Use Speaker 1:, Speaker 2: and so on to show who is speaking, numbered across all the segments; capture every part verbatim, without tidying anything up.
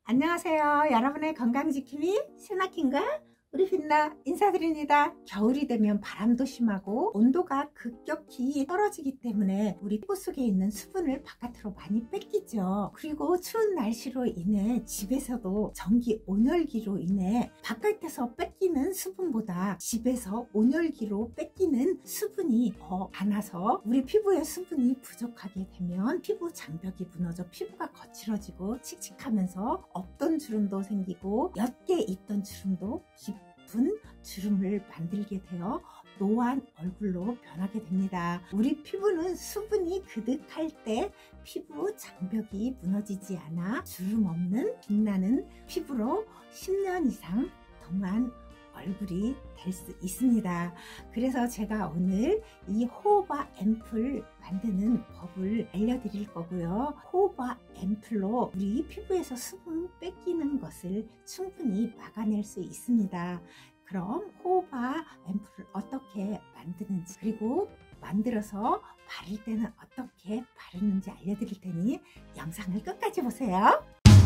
Speaker 1: 안녕하세요. 여러분의 건강지킴이 스나킹과 우리 빛나 인사드립니다. 겨울이 되면 바람도 심하고 온도가 급격히 떨어지기 때문에 우리 피부 속에 있는 수분을 바깥으로 많이 뺏기죠. 그리고 추운 날씨로 인해 집에서도 전기 온열기로 인해 바깥에서 뺏기는 수분보다 집에서 온열기로 뺏기는 수분이 더 많아서 우리 피부에 수분이 부족하게 되면 피부 장벽이 무너져 피부가 거칠어지고 칙칙하면서 없던 주름도 생기고 옅게 있던 주름도 깊 주름을 만들게 되어 노안 얼굴로 변하게 됩니다. 우리 피부는 수분이 그득할 때 피부 장벽이 무너지지 않아 주름 없는 빛나는 피부로 십 년 이상 동안 얼굴이 될 수 있습니다. 그래서 제가 오늘 이 호호바 앰플 만드는 법을 알려드릴 거고요. 호호바 앰플로 우리 피부에서 수분 뺏기는 것을 충분히 막아낼 수 있습니다. 그럼 호호바 앰플을 어떻게 만드는지, 그리고 만들어서 바를 때는 어떻게 바르는지 알려드릴 테니 영상을 끝까지 보세요.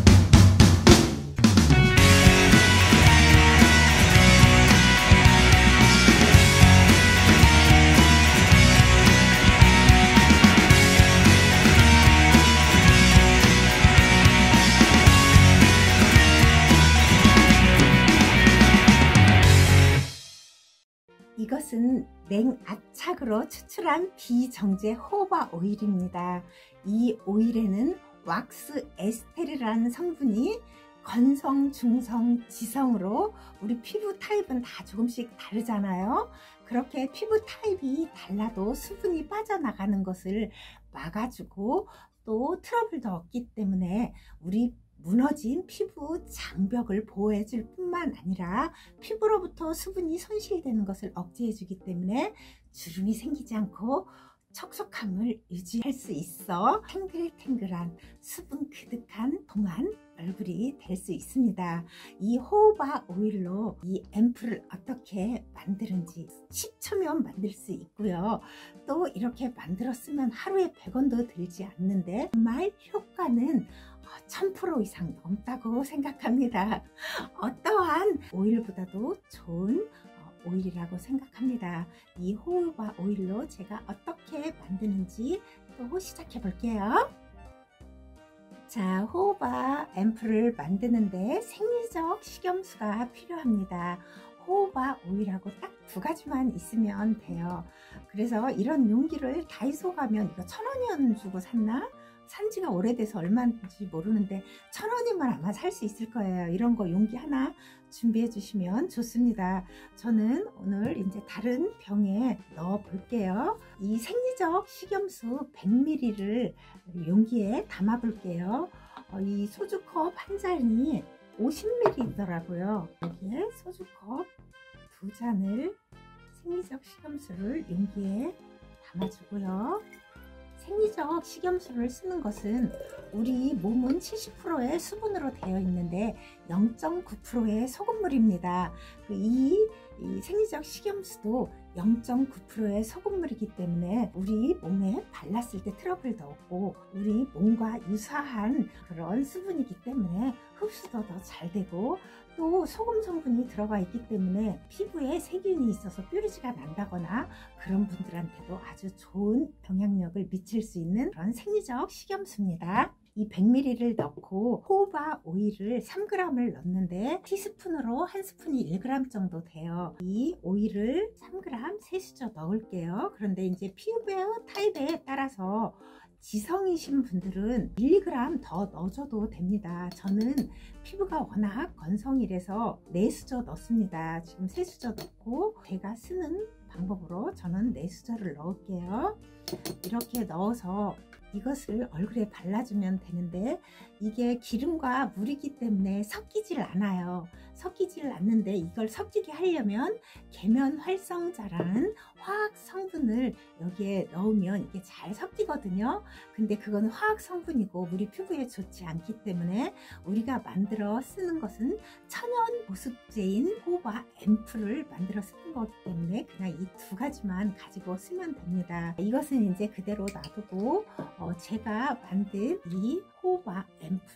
Speaker 1: 이것은 냉압착으로 추출한 비정제 호호바 오일입니다. 이 오일에는 왁스 에스테르라는 성분이 건성, 중성, 지성으로 우리 피부 타입은 다 조금씩 다르잖아요. 그렇게 피부 타입이 달라도 수분이 빠져나가는 것을 막아주고 또 트러블도 없기 때문에 우리 무너진 피부 장벽을 보호해 줄 뿐만 아니라 피부로부터 수분이 손실되는 것을 억제해 주기 때문에 주름이 생기지 않고 촉촉함을 유지할 수 있어 탱글탱글한 수분 그득한 동안 얼굴이 될 수 있습니다. 이 호호바 오일로 이 앰플을 어떻게 만드는지 십 초면 만들 수 있고요. 또 이렇게 만들었으면 하루에 백 원도 들지 않는데 정말 효과는 천 퍼센트 이상 넘다고 생각합니다. 어떠한 오일보다도 좋은 오일이라고 생각합니다. 이 호호바 오일로 제가 어떻게 만드는지 또 시작해 볼게요. 자, 호호바 앰플을 만드는데 생리적 식염수가 필요합니다. 호호바 오일하고 딱 두 가지만 있으면 돼요. 그래서 이런 용기를 다이소 가면 이거 천 원이었는 주고 샀나? 산지가 오래돼서 얼마인지 모르는데 천 원이면 아마 살 수 있을 거예요. 이런 거 용기 하나 준비해 주시면 좋습니다. 저는 오늘 이제 다른 병에 넣어 볼게요. 이 생리적 식염수 백 밀리리터를 용기에 담아 볼게요. 어, 이 소주컵 한 잔이 오십 밀리리터더라고요. 여기에 소주컵 두 잔을 생리적 식염수를 용기에 담아주고요. 생리적 식염수를 쓰는 것은 우리 몸은 칠십 퍼센트의 수분으로 되어 있는데 영 점 구 퍼센트의 소금물입니다. 이, 이 생리적 식염수도 영 점 구 퍼센트의 소금물이기 때문에 우리 몸에 발랐을 때 트러블도 없고 우리 몸과 유사한 그런 수분이기 때문에 흡수도 더 잘 되고 또 소금 성분이 들어가 있기 때문에 피부에 세균이 있어서 뾰루지가 난다거나 그런 분들한테도 아주 좋은 영향력을 미칠 수 있는 그런 생리적 식염수입니다. 이 백 밀리리터를 넣고 호호바 오일을 삼 그램을 넣는데 티스푼으로 한 스푼이 일 그램 정도 돼요. 이 오일을 삼 그램 세 수저 넣을게요. 그런데 이제 피부 타입에 따라서 지성이신 분들은 일, 이 그램 더 넣어줘도 됩니다. 저는 피부가 워낙 건성이라서 네 수저 넣습니다. 지금 세 수저 넣고 제가 쓰는 방법으로 저는 네 수저를 넣을게요. 이렇게 넣어서 이것을 얼굴에 발라주면 되는데 이게 기름과 물이기 때문에 섞이질 않아요. 섞이질 않는데 이걸 섞이게 하려면 계면 활성자라는 화학 성분을 여기에 넣으면 이게 잘 섞이거든요. 근데 그건 화학 성분이고 우리 피부에 좋지 않기 때문에 우리가 만들어 쓰는 것은 천연 보습제인 호호바 앰플을 만들어 쓰는 거기 때문에 그냥 이 두 가지만 가지고 쓰면 됩니다. 이것은 이제 그대로 놔두고 어 제가 만든 이 호호바 앰플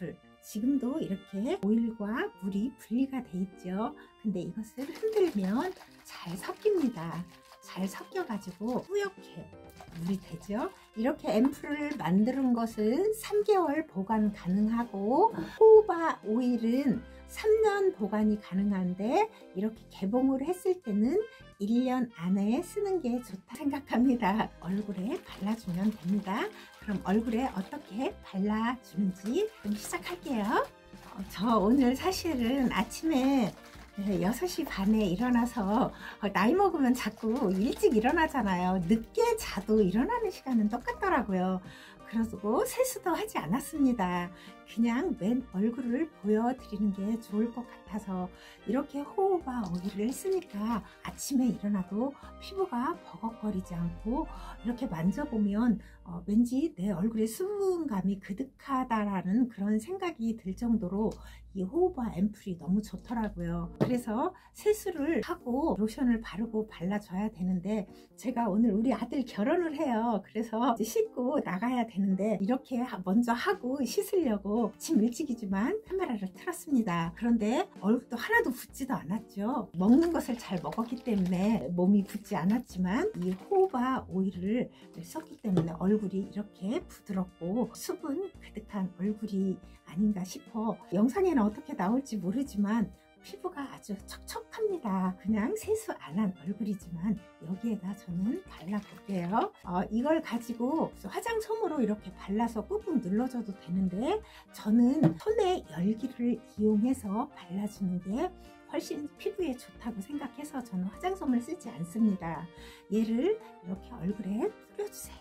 Speaker 1: 지금도 이렇게 오일과 물이 분리가 돼 있죠. 근데 이것을 흔들면 잘 섞입니다. 잘 섞여 가지고 뿌옇게 물이 되죠. 이렇게 앰플을 만드는 것은 삼 개월 보관 가능하고 호호바 오일은 삼 년 보관이 가능한데 이렇게 개봉을 했을 때는 일 년 안에 쓰는 게 좋다 생각합니다. 얼굴에 발라주면 됩니다. 그럼 얼굴에 어떻게 발라주는지 좀 시작할게요. 어, 저 오늘 사실은 아침에 여섯 시 반에 일어나서 나이 먹으면 자꾸 일찍 일어나잖아요. 늦게 자도 일어나는 시간은 똑같더라고요. 그러고 세수도 하지 않았습니다. 그냥 맨 얼굴을 보여드리는 게 좋을 것 같아서 이렇게 호호바 오일을 쓰니까 아침에 일어나도 피부가 버벅거리지 않고 이렇게 만져보면 어, 왠지 내 얼굴에 수분감이 그득하다라는 그런 생각이 들 정도로 이 호호바 앰플이 너무 좋더라고요. 그래서 세수를 하고 로션을 바르고 발라줘야 되는데 제가 오늘 우리 아들 결혼을 해요. 그래서 이제 씻고 나가야 되는데 이렇게 먼저 하고 씻으려고 아침 일찍이지만 카메라를 틀었습니다. 그런데 얼굴도 하나도 붓지도 않았죠. 먹는 것을 잘 먹었기 때문에 몸이 붓지 않았지만 이 호호바 오일을 썼기 때문에 얼굴이 이렇게 부드럽고 수분 가득한 얼굴이 아닌가 싶어 영상에는 어떻게 나올지 모르지만 피부가 아주 촉촉합니다. 그냥 세수 안 한 얼굴이지만 여기에다 저는 발라볼게요. 어, 이걸 가지고 화장솜으로 이렇게 발라서 꾹꾹 눌러줘도 되는데 저는 손의 열기를 이용해서 발라주는 게 훨씬 피부에 좋다고 생각해서 저는 화장솜을 쓰지 않습니다. 얘를 이렇게 얼굴에 뿌려주세요.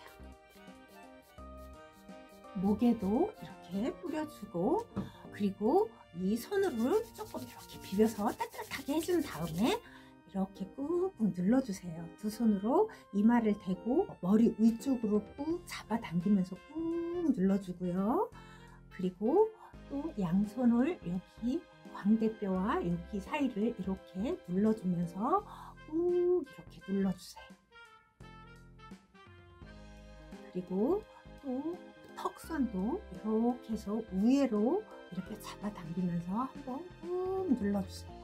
Speaker 1: 목에도 이렇게 뿌려주고 그리고 이 손으로 조금 이렇게 비벼서 따뜻하게 해준 다음에 이렇게 꾹꾹 눌러주세요. 두 손으로 이마를 대고 머리 위쪽으로 꾹 잡아당기면서 꾹 눌러주고요. 그리고 또 양손을 여기 광대뼈와 여기 사이를 이렇게 눌러주면서 꾹 이렇게 눌러주세요. 그리고 또 턱선도 이렇게 해서 위로 이렇게 잡아당기면서 한번 꾹 눌러주세요.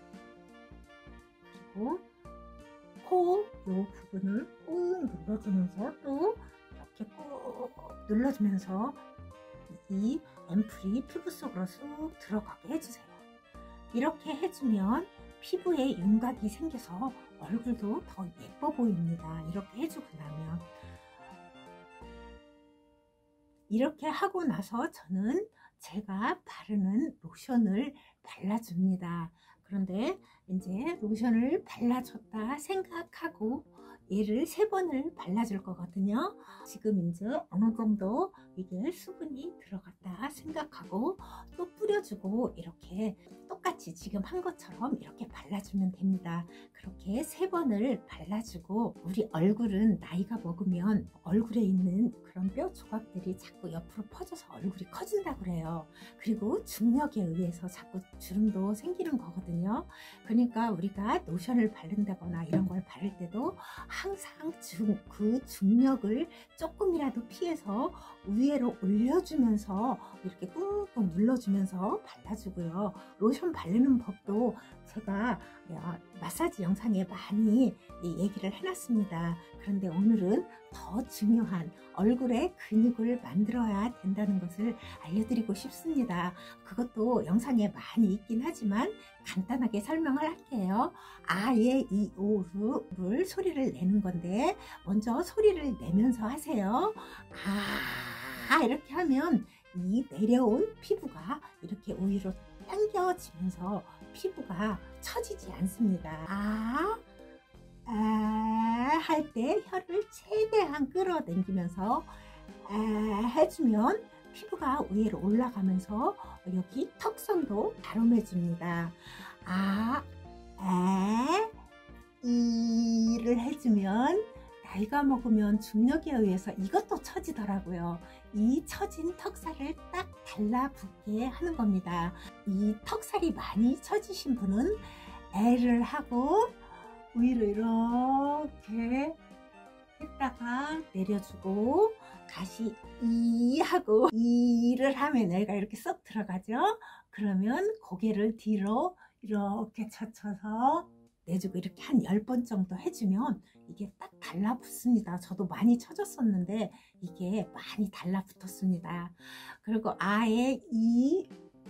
Speaker 1: 그리고 코 요 부분을 꾹 눌러주면서 또 이렇게 꾹 눌러주면서 이 앰플이 피부 속으로 쑥 들어가게 해주세요. 이렇게 해주면 피부에 윤곽이 생겨서 얼굴도 더 예뻐 보입니다. 이렇게 해주고 나면 이렇게 하고 나서 저는 제가 바르는 로션을 발라줍니다. 그런데 이제 로션을 발라줬다 생각하고 얘를 세 번을 발라줄 거거든요. 지금 이제 어느 정도 이게 수분이 들어갔다 생각하고 또 뿌려주고 이렇게 똑같이 지금 한 것처럼 이렇게 발라주면 됩니다. 그렇게 세 번을 발라주고 우리 얼굴은 나이가 먹으면 얼굴에 있는 그런 뼈 조각들이 자꾸 옆으로 퍼져서 얼굴이 커진다고 그래요. 그리고 중력에 의해서 자꾸 주름도 생기는 거거든요. 그러니까 우리가 로션을 바른다거나 이런 걸 바를 때도 항상 중, 그 중력을 조금이라도 피해서 위로 올려주면서 이렇게 꾹꾹 눌러주면서 발라주고요. 로션 바르는 법도 제가 마사지 영상에 많이 얘기를 해놨습니다. 그런데 오늘은 더 중요한 얼굴에 근육을 만들어야 된다는 것을 알려드리고 싶습니다. 그것도 영상에 많이 있긴 하지만 간단하게 설명을 할게요. 아예 이 오를 소리를 내는 건데 먼저 소리를 내면서 하세요. 아 이렇게 하면 이 내려온 피부가 이렇게 오히려 당겨지면서 피부가 처지지 않습니다. 아, 아, 할 때 혀를 최대한 끌어당기면서 아, 해주면 피부가 위로 올라가면서 여기 턱선도 다lum해줍니다. 아, 아, 이를 해주면 나이가 먹으면 중력에 의해서 이것도 처지더라고요. 이 처진 턱살을 딱 달라붙게 하는 겁니다. 이 턱살이 많이 처지신 분은 L을 하고 위로 이렇게 했다가 내려주고 다시 이 하고 이를 하면 내가 이렇게 쏙 들어가죠. 그러면 고개를 뒤로 이렇게 젖혀서 내주고 이렇게 한 열 번 정도 해주면 이게 딱 달라붙습니다. 저도 많이 쳐줬었는데 이게 많이 달라붙었습니다. 그리고 아에 이,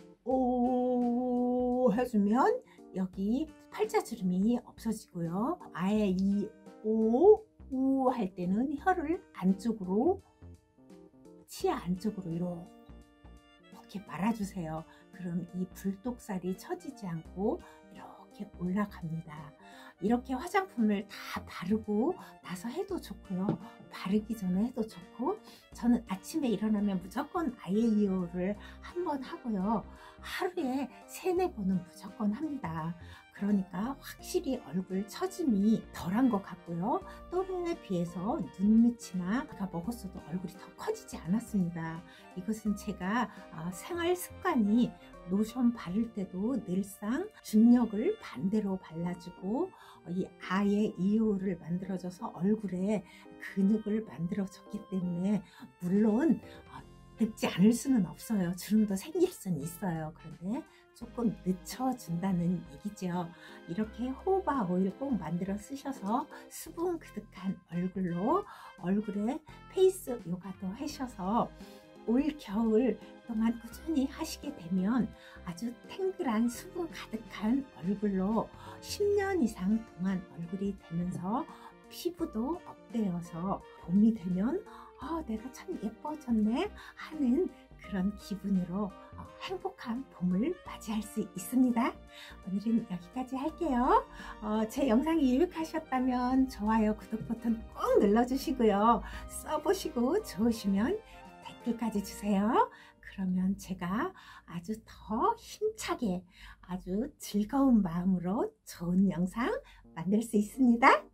Speaker 1: 오 해주면 여기 팔자주름이 없어지고요. 아에 이, 오, 우 할 때는 혀를 안쪽으로, 치아 안쪽으로 이렇게 말아주세요. 그럼 이 불독살이 처지지 않고 이렇게 올라갑니다. 이렇게 화장품을 다 바르고 나서 해도 좋고요. 바르기 전에 해도 좋고, 저는 아침에 일어나면 무조건 아이이오를 한번 하고요. 하루에 세네 번은 무조건 합니다. 그러니까 확실히 얼굴 처짐이 덜한 것 같고요. 또래에 비해서 눈밑이나 제가 먹었어도 얼굴이 더 커지지 않았습니다. 이것은 제가 생활 습관이 로션 바를 때도 늘상 중력을 반대로 발라주고 이 아의 이오를 만들어줘서 얼굴에 근육을 만들어줬기 때문에, 물론 늙지 않을 수는 없어요. 주름도 생길 수는 있어요. 그런데 조금 늦춰준다는 얘기죠. 이렇게 호호바 오일 꼭 만들어 쓰셔서 수분 그득한 얼굴로 얼굴에 페이스 요가도 하셔서 올 겨울 동안 꾸준히 하시게 되면 아주 탱글한 수분 가득한 얼굴로 십 년 이상 동안 얼굴이 되면서 피부도 업되어서 봄이 되면 아, 내가 참 예뻐졌네 하는 그런 기분으로 행복한 봄을 맞이할 수 있습니다. 오늘은 여기까지 할게요. 어, 제 영상이 유익하셨다면 좋아요, 구독 버튼 꼭 눌러주시고요. 써보시고 좋으시면 댓글까지 주세요. 그러면 제가 아주 더 힘차게 아주 즐거운 마음으로 좋은 영상 만들 수 있습니다.